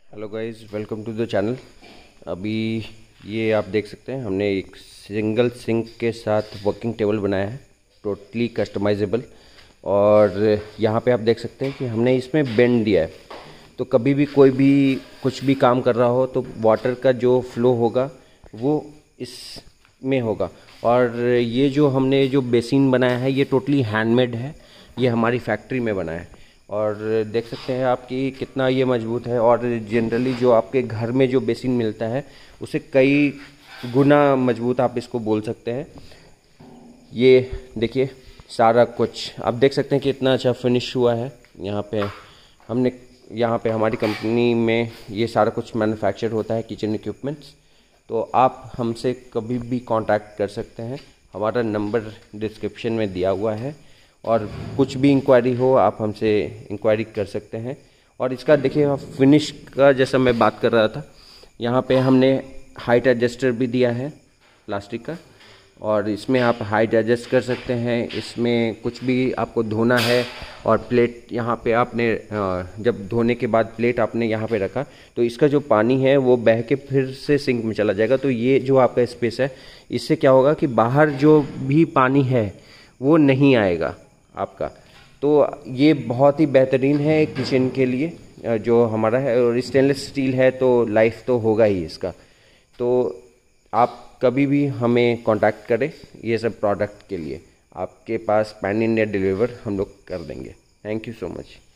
Hello guys, welcome to the channel. अभी ये आप देख सकते हैं, हमने एक सिंगल सिंक के साथ वर्किंग टेबल बनाया है, टोटली कस्टमाइजेबल। और यहाँ पे आप देख सकते हैं कि हमने इसमें बेंड दिया है, तो कभी भी कोई भी कुछ भी काम कर रहा हो तो वाटर का जो फ्लो होगा वो इसमें होगा। और ये जो हमने जो बेसिन बनाया है ये टोटली हैंडमेड है, ये हमारी फैक्ट्री में बना है। और देख सकते हैं आप कि कितना ये मजबूत है। और जनरली जो आपके घर में जो बेसिन मिलता है उसे कई गुना मजबूत आप इसको बोल सकते हैं। ये देखिए, सारा कुछ आप देख सकते हैं कि इतना अच्छा फिनिश हुआ है। यहाँ पे हमारी कंपनी में ये सारा कुछ मैन्युफैक्चर होता है, किचन इक्विपमेंट्स। तो आप हमसे कभी भी कांटेक्ट कर सकते हैं, हमारा नंबर डिस्क्रिप्शन में दिया हुआ है। और कुछ भी इंक्वायरी हो आप हमसे इंक्वायरी कर सकते हैं। और इसका देखिए, फिनिश का जैसा मैं बात कर रहा था, यहाँ पे हमने हाइट एडजस्टर भी दिया है प्लास्टिक का, और इसमें आप हाइट एडजस्ट कर सकते हैं। इसमें कुछ भी आपको धोना है और प्लेट यहाँ पे आपने जब धोने के बाद प्लेट आपने यहाँ पे रखा तो इसका जो पानी है वो बह के फिर से सिंक में चला जाएगा। तो ये जो आपका स्पेस है, इससे क्या होगा कि बाहर जो भी पानी है वो नहीं आएगा आपका। तो ये बहुत ही बेहतरीन है किचन के लिए जो हमारा है। और स्टेनलेस स्टील है तो लाइफ तो होगा ही इसका। तो आप कभी भी हमें कांटेक्ट करें ये सब प्रोडक्ट के लिए, आपके पास पैन इंडिया डिलीवर हम लोग कर देंगे। Thank you so much.